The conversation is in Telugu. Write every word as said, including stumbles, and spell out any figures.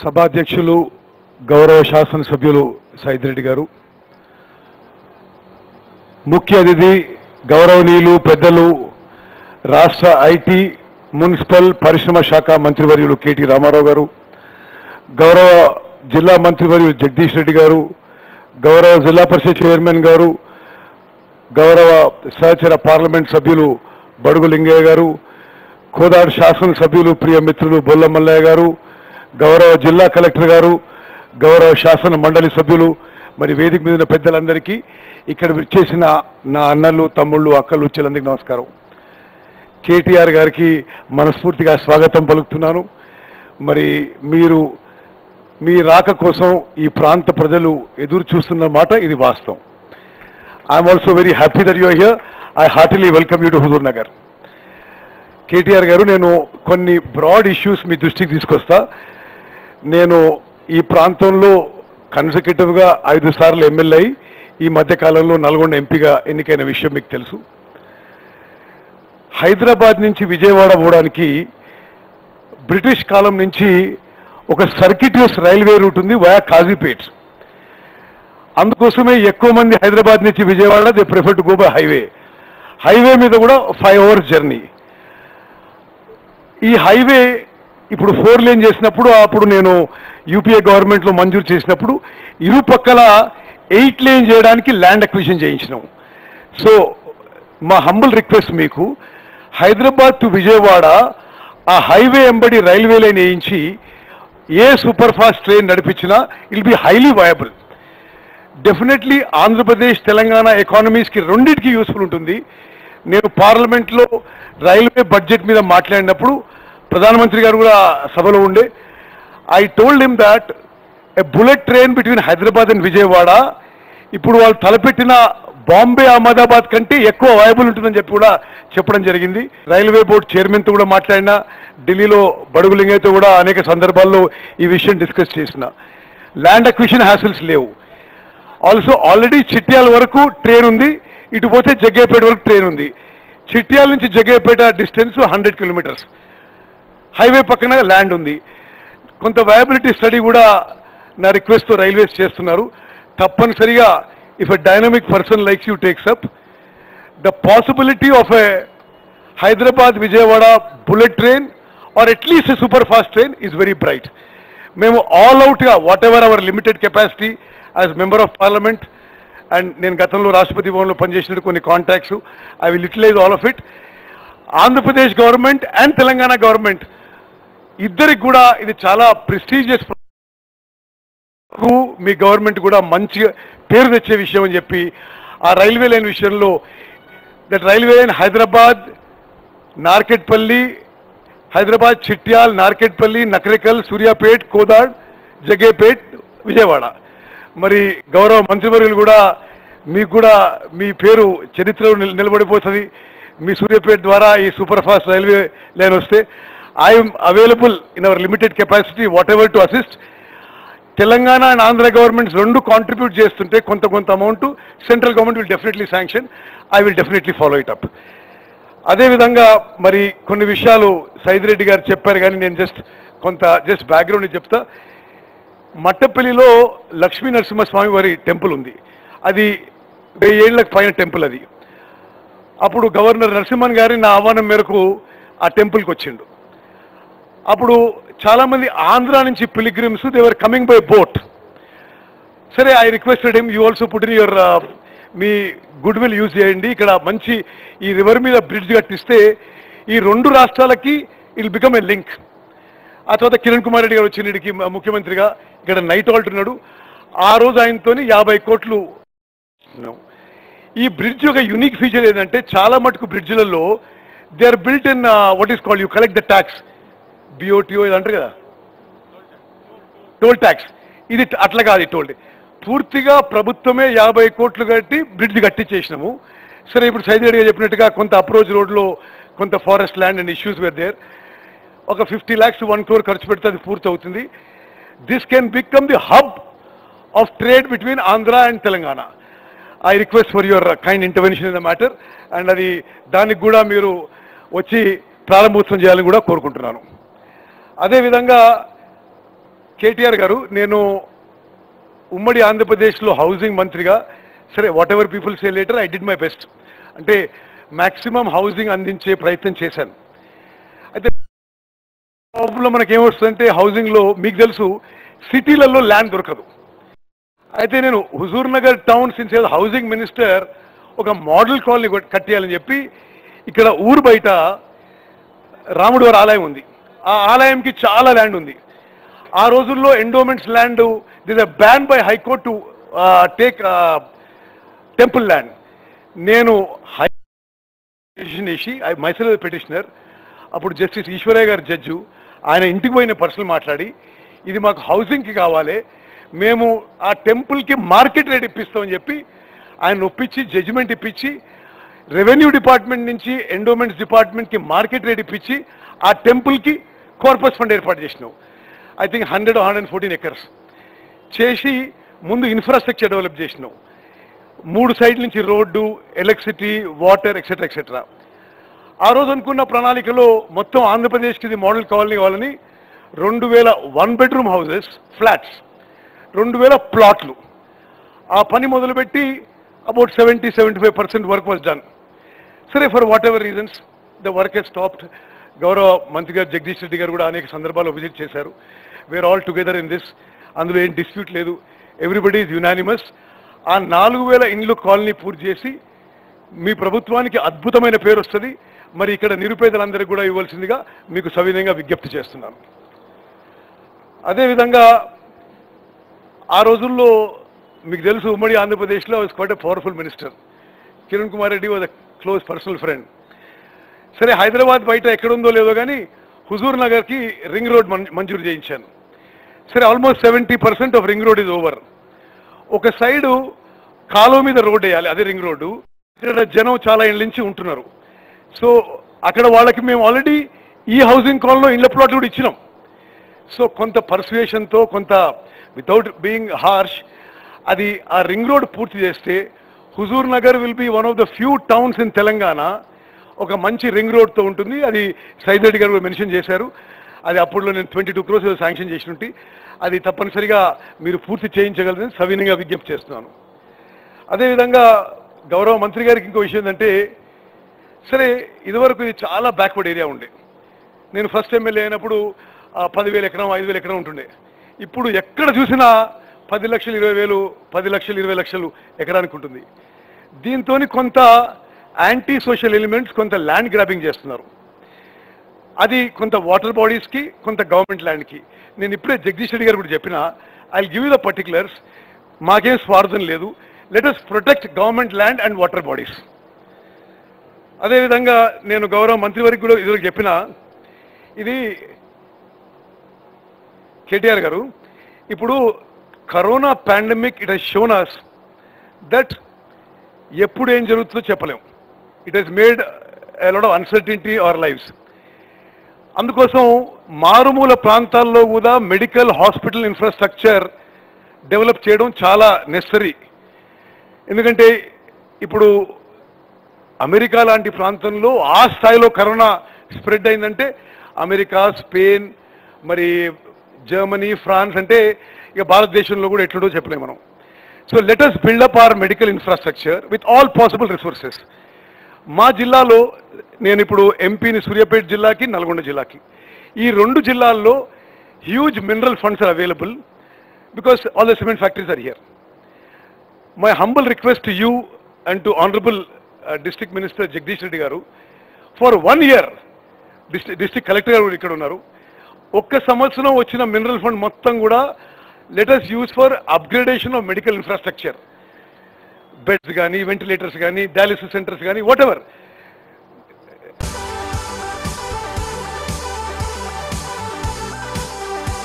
సభాధ్యక్షులు గౌరవ శాసనసభ్యులు సైదిరెడ్డి గారు, ముఖ్య అతిథి గౌరవనీయులు పెద్దలు రాష్ట్ర ఐటీ మున్సిపల్ పరిశ్రమ శాఖ మంత్రివర్యులు కేటీ రామారావు గారు, గౌరవ జిల్లా మంత్రివర్యులు జగదీష్ రెడ్డి గారు, గౌరవ జిల్లా పరిషత్ చైర్మన్ గారు, గౌరవ సహచర పార్లమెంట్ సభ్యులు బడుగు లింగయ్య గారు, కోదాడు శాసనసభ్యులు ప్రియ మిత్రులు బొల్ల మల్లయ్య గారు, గౌరవ జిల్లా కలెక్టర్ గారు, గౌరవ శాసన మండలి సభ్యులు, మరి వేదిక మీద ఉన్న పెద్దలందరికీ, ఇక్కడ విచ్చేసిన నా అన్నలు తమ్ముళ్ళు అక్కలు చెల్లందరికీ నమస్కారం. కేటీఆర్ గారికి మనస్ఫూర్తిగా స్వాగతం పలుకుతున్నాను. మరి మీరు మీ రాక కోసం ఈ ప్రాంత ప్రజలు ఎదురు చూస్తున్న మాట ఇది వాస్తవం. I'm also very happy that you are here. I heartily welcome you to Huzurnagar. KTR గారు, నేను కొన్ని బ్రాడ్ ఇష్యూస్ మీ దృష్టికి తీసుకొస్తా. నేను ఈ ప్రాంతంలో కన్సర్కేటివ్గా ఐదు సార్లు ఎమ్మెల్యే అయి ఈ మధ్యకాలంలో నల్గొండ ఎంపీగా ఎన్నికైన విషయం మీకు తెలుసు. హైదరాబాద్ నుంచి విజయవాడ పోవడానికి బ్రిటిష్ కాలం నుంచి ఒక సర్కిటియస్ రైల్వే రూట్ ఉంది వయా కాజీపేట్. అందుకోసమే ఎక్కువ మంది హైదరాబాద్ నుంచి Vijayawada they prefer to go by highway. Highway మీద కూడా ఫైవ్ అవర్స్ జర్నీ. ఈ హైవే ఇప్పుడు ఫోర్ లేన్ చేసినప్పుడు, అప్పుడు నేను యూపీఏ గవర్నమెంట్లో మంజూరు చేసినప్పుడు ఇరుపక్కల ఎయిట్ లేన్ చేయడానికి ల్యాండ్ అక్విజిషన్ చేయించినాం. సో మా హంబుల్ రిక్వెస్ట్ మీకు, హైదరాబాద్ టు విజయవాడ ఆ హైవే ఎంబడి రైల్వే లైన్ వేయించి ఏ సూపర్ ఫాస్ట్ ట్రైన్ నడిపించినా it be highly viable. Definitely Andhra Pradesh Telangana ఎకానమీస్కి రెండింటికి యూస్ఫుల్ ఉంటుంది. నేను పార్లమెంట్లో రైల్వే బడ్జెట్ మీద మాట్లాడినప్పుడు ప్రధానమంత్రి గారు కూడా సభలో ఉండే, I told him that a bullet train between Hyderabad and Vijayawada ఇప్పుడు వాళ్ళు తలపెట్టిన బాంబే అహ్మదాబాద్ కంటే ఎక్కువ వయబుల్ ఉంటుందని చెప్పి కూడా చెప్పడం జరిగింది. రైల్వే బోర్డు చైర్మన్తో కూడా మాట్లాడినా, ఢిల్లీలో బడుగు లింగయ్యతో కూడా అనేక సందర్భాల్లో ఈ విషయం డిస్కస్ చేసిన. ల్యాండ్ అక్విజిషన్ హ్యాసిల్స్ లేవు. ఆల్సో ఆల్రెడీ చిట్యాల వరకు ట్రైన్ ఉంది, ఇటు పోతే జగ్గయ్యపేట వరకు ట్రైన్ ఉంది. చిట్యాల నుంచి Jaggayyapeta distance hundred kilometres. Highway పక్కన ల్యాండ్ ఉంది. కొంత వయబిలిటీ స్టడీ కూడా నా రిక్వెస్ట్తో రైల్వేస్ చేస్తున్నారు. తప్పనిసరిగా if a dynamic person likes you takes up the possibility of a Hyderabad Vijayawada bullet train or at least a super fast train is very bright. మేము ఆల్ అవుట్గా whatever our limited capacity as member of parliament and నేను గతంలో రాష్ట్రపతి భవన్లో పనిచేసిన కొన్ని contacts, I will utilize all of it. Andhra Pradesh government and Telangana government ఇద్దరికి కూడా ఇది చాలా ప్రెస్టీజియస్, మీ గవర్నమెంట్ కూడా మంచి పేరు తెచ్చే విషయం అని చెప్పి ఆ రైల్వే లైన్ విషయంలో, that railway line Hyderabad Narketpally, Hyderabad Chityal, Narketpally, Nakrekal, Suryapet, Kodad, Jaggayyapet, Vijayawada. మరి గౌరవ మంత్రివర్యులు కూడా మీకు కూడా మీ పేరు చరిత్రలో నిలబడిపోతుంది. మీ సూర్యాపేట ద్వారా ఈ సూపర్ ఫాస్ట్ రైల్వే లైన్ వస్తే I'm available in our limited capacity whatever to assist. Telangana and Andhra governments రెండు కాంట్రిబ్యూట్ చేస్తుంటే కొంత కొంత amount central government will definitely sanction. I will definitely follow it up. అదేవిధంగా మరి కొన్ని విషయాలు సైదిరెడ్డి గారు చెప్పారు, కానీ నేను జస్ట్ కొంత జస్ట్ బ్యాక్గ్రౌండ్ చెప్తా. మట్టపల్లిలో లక్ష్మీ నరసింహస్వామి వారి టెంపుల్ ఉంది. అది వెయ్యేళ్లకు పైన టెంపుల్. అది అప్పుడు గవర్నర్ నరసింహన్ గారి నా ఆహ్వానం మేరకు ఆ టెంపుల్కి వచ్చిండు. అప్పుడు చాలామంది ఆంధ్ర నుంచి pilgrims they were coming by boat. సరే, I requested him, you also put in your మీ గుడ్ విల్ యూజ్ చేయండి. ఇక్కడ మంచి ఈ రివర్ మీద బ్రిడ్జ్ కట్టిస్తే ఈ రెండు రాష్ట్రాలకి ఇట్ బికమ్ ఏ లింక్. ఆ తర్వాత కిరణ్ కుమార్ రెడ్డి గారు వచ్చిన ఇడికి ముఖ్యమంత్రిగా ఇక్కడ నైట్ హాల్ట్ ఉన్నాడు. ఆ రోజు ఆయనతో యాభై కోట్లు. ఈ బ్రిడ్జ్ యొక్క యూనిక్ ఫీచర్ ఏంటంటే, చాలా మటుకు బ్రిడ్జ్లలో they are built in what is called you collect the tax, BOTO ఇది అంటారు కదా, టోల్ ట్యాక్స్. ఇది అట్లా కాదు. ఈ టోల్ పూర్తిగా ప్రభుత్వమే యాభై కోట్లు కట్టి బ్రిడ్జ్ కట్టించేసినాము. సరే, ఇప్పుడు సైదిరెడ్డి గారు చెప్పినట్టుగా కొంత అప్రోచ్ రోడ్లో కొంత forest land and issues were there. ఒక ఫిఫ్టీ ల్యాక్స్ వన్ క్రోర్ ఖర్చు పెడితే అది పూర్తి అవుతుంది. This can become the hub of trade between Andhra and Telangana. I request for your kind intervention in the matter and అది దానికి కూడా మీరు వచ్చి ప్రారంభోత్సవం చేయాలని కూడా కోరుకుంటున్నాను. అదేవిధంగా కేటీఆర్ గారు, నేను ఉమ్మడి ఆంధ్రప్రదేశ్లో హౌసింగ్ మంత్రిగా, సరే whatever people say later, I did my best. అంటే మ్యాక్సిమం హౌసింగ్ అందించే ప్రయత్నం చేశాను. అయితే ప్రాబ్లం మనకేమొస్తుందంటే హౌసింగ్లో మీకు తెలుసు సిటీలలో ల్యాండ్ దొరకదు. అయితే నేను హుజూర్ నగర్ టౌన్ సిన్స్ ఏదో హౌసింగ్ మినిస్టర్ ఒక మోడల్ కాలనీ కట్టేయాలని చెప్పి ఇక్కడ ఊరు బయట రాముడి వారి ఆలయం ఉంది. ఆ ఆలయంకి చాలా ల్యాండ్ ఉంది. ఆ రోజుల్లో endowments land this a ban by high court to take temple land. నేను హై పిటిషన్ వేసి ఐ మైసెల్ఫ్ పిటిషనర్, అప్పుడు జస్టిస్ ఈశ్వరయ్య గారు జడ్జు, ఆయన ఇంటికి పోయిన పర్సనల్ మాట్లాడి ఇది మాకు హౌసింగ్కి కావాలి, మేము ఆ టెంపుల్కి మార్కెట్ రేట్ ఇప్పిస్తామని చెప్పి ఆయన ఒప్పించి జడ్జిమెంట్ ఇప్పించి రెవెన్యూ డిపార్ట్మెంట్ నుంచి ఎండోమెంట్స్ డిపార్ట్మెంట్కి మార్కెట్ రేట్ ఇప్పించి ఆ టెంపుల్కి కార్పస్ ఫండ్ ఏర్పాటు చేసినాం. I think hundred hundred and fourteen acres చేసి ముందు ఇన్ఫ్రాస్ట్రక్చర్ డెవలప్ చేసినాం. మూడు సైడ్ నుంచి road, electricity, water etcetera etcetera. ఆ రోజు అనుకున్న ప్రణాళికలో మొత్తం ఆంధ్రప్రదేశ్కి ఇది మోడల్ కాలనీ కావాలని రెండు వేల వన్ బెడ్రూమ్ హౌసెస్, ఫ్లాట్స్, రెండు వేల ప్లాట్లు, ఆ పని మొదలుపెట్టి about seventy seventy five percent work was done. సరే for whatever reasons the work has stopped. గౌరవ మంత్రి గారు జగదీష్ రెడ్డి గారు కూడా అనేక సందర్భాల్లో విజిట్ చేశారు. We're all together in this, అందులో ఏం డిస్ప్యూట్ లేదు, ఎవ్రీబడి ఈజ్ యునానిమస్. ఆ నాలుగు వేల ఇండ్లు కాలనీ పూర్తి చేసి మీ ప్రభుత్వానికి అద్భుతమైన పేరు వస్తుంది. మరి ఇక్కడ నిరుపేదలందరికీ కూడా ఇవ్వాల్సిందిగా మీకు సవినయంగా విజ్ఞప్తి చేస్తున్నాను. అదేవిధంగా ఆ రోజుల్లో మీకు తెలుసు ఉమ్మడి ఆంధ్రప్రదేశ్లో was quite a powerful minister. Kiran Kumar Reddy was a close personal friend. సరే హైదరాబాద్ బయట ఎక్కడుందో లేదో కానీ హుజూర్ నగర్కి రింగ్ రోడ్ మంజూరు చేయించాను. సరే almost seventy percent of ring road is over. ఒక సైడు కాలువ మీద రోడ్ వేయాలి, అదే రింగ్ రోడ్డు. ఇక్కడ జనం చాలా ఇళ్ళ నుంచి ఉంటున్నారు. సో అక్కడ వాళ్ళకి మేము ఆల్రెడీ ఈ హౌసింగ్ కాలనీలో ఇళ్ల ప్లాట్లు కూడా ఇచ్చినాం. సో కొంత పర్సువేషన్తో, కొంత వితౌట్ బీయింగ్ హార్ష్, అది ఆ రింగ్ రోడ్ పూర్తి చేస్తే Huzurnagar will be one of the few towns in Telangana ఒక మంచి రింగ్ రోడ్తో ఉంటుంది. అది సైద్ రెడ్డి గారు మెన్షన్ చేశారు. అది అప్పుడులో నేను ట్వంటీ టూ క్రోర్స్ శాంక్షన్ చేసినట్టు అది తప్పనిసరిగా మీరు పూర్తి చేయించగలరని సవినయంగా విజ్ఞప్తి చేస్తున్నాను. అదేవిధంగా గౌరవ మంత్రి గారికి ఇంకో విషయం ఏంటంటే, సరే ఇదివరకు ఇది చాలా బ్యాక్వర్డ్ ఏరియా ఉండే. నేను ఫస్ట్ ఎమ్మెల్యే అయినప్పుడు పదివేల ఎకరం, ఐదు వేల ఎకరం ఉంటుండే. ఇప్పుడు ఎక్కడ చూసినా పది లక్షలు, ఇరవై వేలు, పది లక్షలు, ఇరవై లక్షలు ఎకరానికి ఉంటుంది. దీంతో కొంత యాంటీ సోషల్ ఎలిమెంట్స్ కొంత ల్యాండ్ గ్రాబింగ్ చేస్తున్నారు. అది కొంత వాటర్ బాడీస్కి, కొంత గవర్నమెంట్ ల్యాండ్కి. నేను ఇప్పుడే జగదీష్ రెడ్డి గారు కూడా చెప్పిన, I give you the particulars. మాకేం స్వార్థం లేదు. Let us protect government land and water bodies. అదేవిధంగా నేను గౌరవ మంత్రివర్గ కూడా ఇదివరకు చెప్పిన, ఇది కేటీఆర్ గారు, ఇప్పుడు corona pandemic it has shown us that ఎప్పుడు ఏం జరుగుతుందో చెప్పలేం. It has made a lot of uncertainty our lives. అందుకోసం మారుమూల ప్రాంతాల్లో కూడా మెడికల్ హాస్పిటల్ ఇన్ఫ్రాస్ట్రక్చర్ డెవలప్ చేయడం చాలా నెసరీ. ఎందుకంటే ఇప్పుడు అమెరికా లాంటి ప్రాంతంలో ఆ స్థాయిలో కరోనా స్ప్రెడ్ అయిందంటే అమెరికా, స్పెయిన్, మరి జర్మనీ, ఫ్రాన్స్ అంటే ఇక భారతదేశంలో కూడా ఎట్లుండో చెప్పలేము మనం. So let us build up our medical infrastructure with all possible resources. మా జిల్లాలో నేను ఇప్పుడు ఎంపీని సూర్యాపేట జిల్లాకి, నల్గొండ జిల్లాకి, ఈ రెండు జిల్లాల్లో huge mineral funds are available because all the cement factories are here. My humble request to you and to honourable district minister Jagadish Reddy గారు, for one year district district collector గారు ఇక్కడ ఉన్నారు, ఒక్క సంవత్సరం వచ్చిన మినరల్ ఫండ్ మొత్తం కూడా let us use for upgradation of medical infrastructure, beds కానీ, వెంటిలేటర్స్ కానీ, డయాలిసిస్ సెంటర్స్ కానీ, వాట్ ఎవర్.